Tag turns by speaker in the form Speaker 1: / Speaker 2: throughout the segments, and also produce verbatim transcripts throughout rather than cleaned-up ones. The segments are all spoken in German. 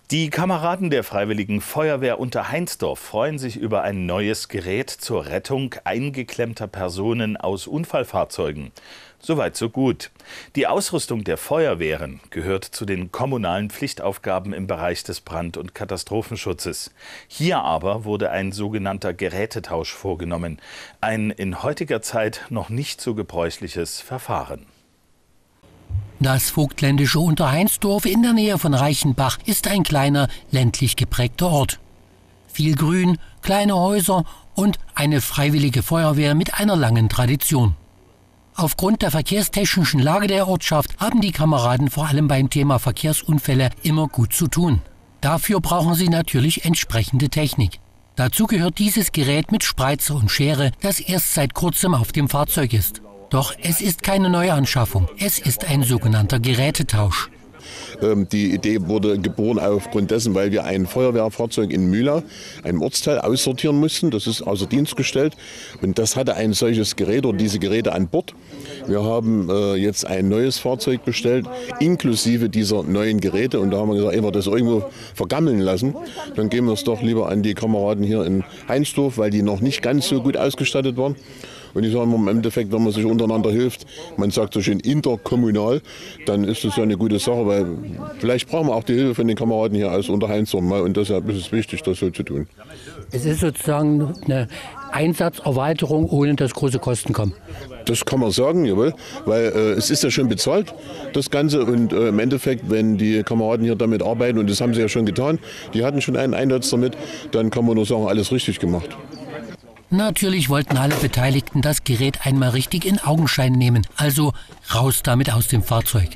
Speaker 1: Die Kameraden der Freiwilligen Feuerwehr Unterheinsdorf freuen sich über ein neues Gerät zur Rettung eingeklemmter Personen aus Unfallfahrzeugen. Soweit so gut. Die Ausrüstung der Feuerwehren gehört zu den kommunalen Pflichtaufgaben im Bereich des Brand- und Katastrophenschutzes. Hier aber wurde ein sogenannter Gerätetausch vorgenommen. Ein in heutiger Zeit noch nicht so gebräuchliches Verfahren.
Speaker 2: Das vogtländische Unterheinsdorf in der Nähe von Reichenbach ist ein kleiner, ländlich geprägter Ort. Viel Grün, kleine Häuser und eine freiwillige Feuerwehr mit einer langen Tradition. Aufgrund der verkehrstechnischen Lage der Ortschaft haben die Kameraden vor allem beim Thema Verkehrsunfälle immer gut zu tun. Dafür brauchen sie natürlich entsprechende Technik. Dazu gehört dieses Gerät mit Spreizer und Schere, das erst seit kurzem auf dem Fahrzeug ist. Doch es ist keine Neuanschaffung, es ist ein sogenannter Gerätetausch.
Speaker 3: Die Idee wurde geboren aufgrund dessen, weil wir ein Feuerwehrfahrzeug in Mühlau, einem Ortsteil, aussortieren mussten. Das ist außer Dienst gestellt und das hatte ein solches Gerät oder diese Geräte an Bord. Wir haben äh, jetzt ein neues Fahrzeug bestellt, inklusive dieser neuen Geräte. Und da haben wir gesagt, ehe wir das irgendwo vergammeln lassen, dann geben wir es doch lieber an die Kameraden hier in Heinsdorf, weil die noch nicht ganz so gut ausgestattet waren. Und ich sage immer, im Endeffekt, wenn man sich untereinander hilft, man sagt so schön interkommunal, dann ist das ja eine gute Sache, weil vielleicht brauchen wir auch die Hilfe von den Kameraden hier aus Unterheinsdorf mal und deshalb ist es wichtig, das so zu tun.
Speaker 2: Es ist sozusagen eine Einsatzerweiterung, ohne dass große Kosten kommen.
Speaker 3: Das kann man sagen, jawohl, weil äh, es ist ja schon bezahlt, das Ganze. Und äh, im Endeffekt, wenn die Kameraden hier damit arbeiten, und das haben sie ja schon getan, die hatten schon einen Einsatz damit, dann kann man nur sagen, alles richtig gemacht.
Speaker 2: Natürlich wollten alle Beteiligten das Gerät einmal richtig in Augenschein nehmen, also raus damit aus dem Fahrzeug.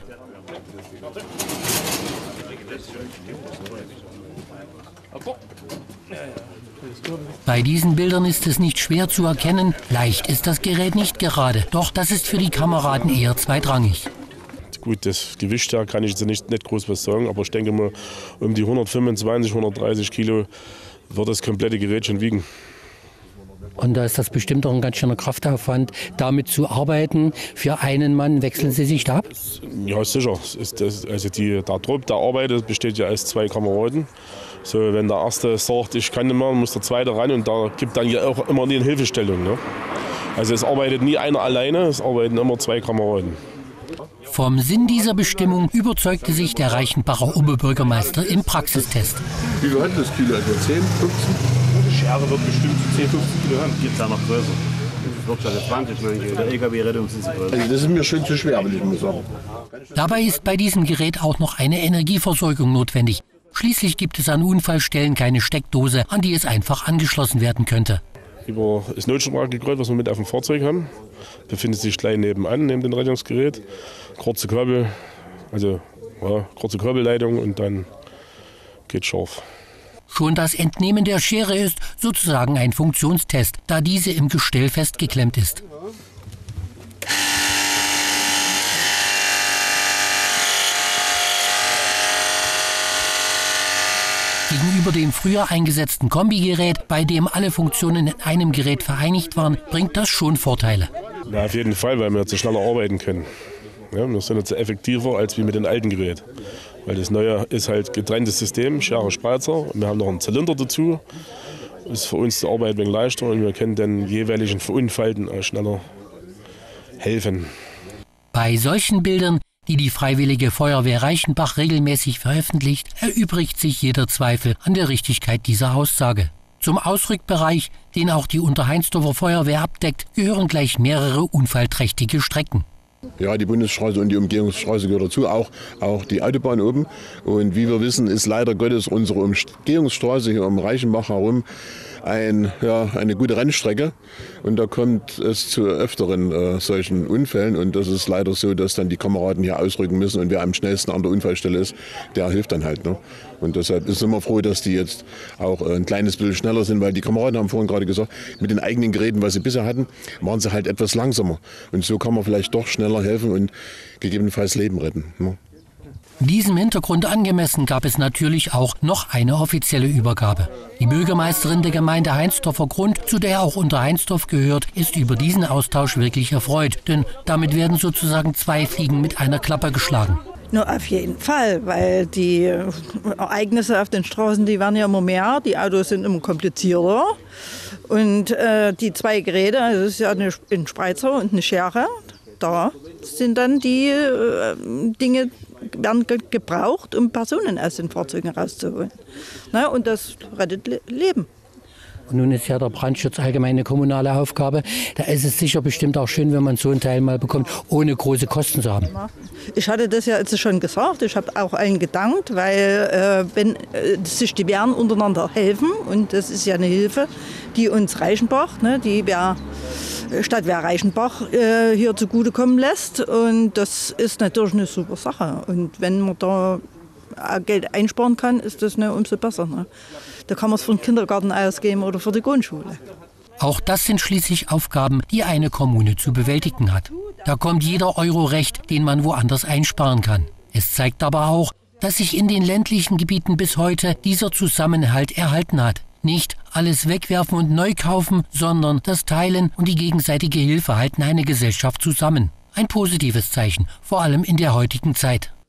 Speaker 2: Bei diesen Bildern ist es nicht schwer zu erkennen, leicht ist das Gerät nicht gerade, doch das ist für die Kameraden eher zweitrangig.
Speaker 4: Gut, das Gewicht da kann ich jetzt nicht, nicht groß was sagen, aber ich denke mal, um die hundertfünfundzwanzig, hundertdreißig Kilo wird das komplette Gerät schon wiegen.
Speaker 2: Und da ist das bestimmt auch ein ganz schöner Kraftaufwand, damit zu arbeiten. Für einen Mann wechseln Sie sich da ab?
Speaker 4: Ja, sicher. Ist das, also die, der Trupp, der arbeitet, besteht ja aus zwei Kameraden. So, wenn der Erste sagt, ich kann nicht mehr, muss der Zweite ran und da gibt dann ja auch immer eine Hilfestellung. Ne? Also es arbeitet nie einer alleine, es arbeiten immer zwei Kameraden.
Speaker 2: Vom Sinn dieser Bestimmung überzeugte sich der Reichenbacher Oberbürgermeister im Praxistest.
Speaker 3: Wie viel hat das Kilo? Etwa zehn, fünfzehn?
Speaker 5: Die Schere wird bestimmt zehn, fünfzehn Kilo haben. Gibt es da noch größer? Das wird also zwanzig, manche. Der L K W-Rettung sind sie größer.
Speaker 3: Also das ist mir schon zu schwer, will ich mal sagen.
Speaker 2: Dabei ist bei diesem Gerät auch noch eine Energieversorgung notwendig. Schließlich gibt es an Unfallstellen keine Steckdose, an die es einfach angeschlossen werden könnte.
Speaker 4: Über das Notstromgerät, was wir mit auf dem Fahrzeug haben, befindet sich gleich nebenan, neben dem Rettungsgerät. Kurze Kabel, also ja, kurze Kabelleitung und dann geht scharf.
Speaker 2: Schon das Entnehmen der Schere ist sozusagen ein Funktionstest, da diese im Gestell festgeklemmt ist. Gegenüber dem früher eingesetzten Kombigerät, bei dem alle Funktionen in einem Gerät vereinigt waren, bringt das schon Vorteile.
Speaker 4: Ja, auf jeden Fall, weil wir jetzt schneller arbeiten können. Ja, wir sind jetzt effektiver als wie mit dem alten Gerät. Weil das neue ist halt getrenntes System, Schere, Spreizer. Und wir haben noch einen Zylinder dazu. Das ist für uns die Arbeit ein wenig leichter und wir können den jeweiligen Verunfallten auch schneller helfen.
Speaker 2: Bei solchen Bildern, die die Freiwillige Feuerwehr Reichenbach regelmäßig veröffentlicht, erübrigt sich jeder Zweifel an der Richtigkeit dieser Aussage. Zum Ausrückbereich, den auch die Unterheinsdorfer Feuerwehr abdeckt, gehören gleich mehrere unfallträchtige Strecken.
Speaker 3: Ja, die Bundesstraße und die Umgehungsstraße gehört dazu, auch, auch die Autobahn oben. Und wie wir wissen, ist leider Gottes unsere Umgehungsstraße hier um Reichenbach herum ein, ja, eine gute Rennstrecke. Und da kommt es zu öfteren äh, solchen Unfällen. Und das ist leider so, dass dann die Kameraden hier ausrücken müssen. Und wer am schnellsten an der Unfallstelle ist, der hilft dann halt. Ne? Und deshalb ist es immer froh, dass die jetzt auch äh, ein kleines bisschen schneller sind. Weil die Kameraden haben vorhin gerade gesagt, mit den eigenen Geräten, was sie bisher hatten, waren sie halt etwas langsamer. Und so kann man vielleicht doch schneller helfen und gegebenenfalls Leben retten. Ne?
Speaker 2: Diesem Hintergrund angemessen gab es natürlich auch noch eine offizielle Übergabe. Die Bürgermeisterin der Gemeinde Heinsdorfer Grund, zu der auch Unterheinsdorf gehört, ist über diesen Austausch wirklich erfreut. Denn damit werden sozusagen zwei Fliegen mit einer Klappe geschlagen.
Speaker 6: No, auf jeden Fall, weil die Ereignisse auf den Straßen, die werden ja immer mehr, die Autos sind immer komplizierter. Und äh, die zwei Geräte, also das ist ja eine, ein Spreizer und eine Schere, da sind dann die äh, Dinge, werden ge gebraucht, um Personen aus den Fahrzeugen rauszuholen. Na, und das rettet Le Leben.
Speaker 2: Nun ist ja der Brandschutz allgemein eine kommunale Aufgabe. Da ist es sicher bestimmt auch schön, wenn man so einen Teil mal bekommt, ohne große Kosten zu haben.
Speaker 6: Ich hatte das ja jetzt schon gesagt. Ich habe auch allen gedankt, weil äh, wenn äh, sich die Wehren untereinander helfen, und das ist ja eine Hilfe, die uns Reichenbach, ne, die Wehr, Stadtwehr Reichenbach äh, hier zugutekommen lässt. Und das ist natürlich eine super Sache. Und wenn man da Geld einsparen kann, ist das eine umso besser. Ne? Da kann man es für den Kindergarten ausgeben oder für die Grundschule.
Speaker 2: Auch das sind schließlich Aufgaben, die eine Kommune zu bewältigen hat. Da kommt jeder Euro recht, den man woanders einsparen kann. Es zeigt aber auch, dass sich in den ländlichen Gebieten bis heute dieser Zusammenhalt erhalten hat. Nicht alles wegwerfen und neu kaufen, sondern das Teilen und die gegenseitige Hilfe halten eine Gesellschaft zusammen. Ein positives Zeichen, vor allem in der heutigen Zeit.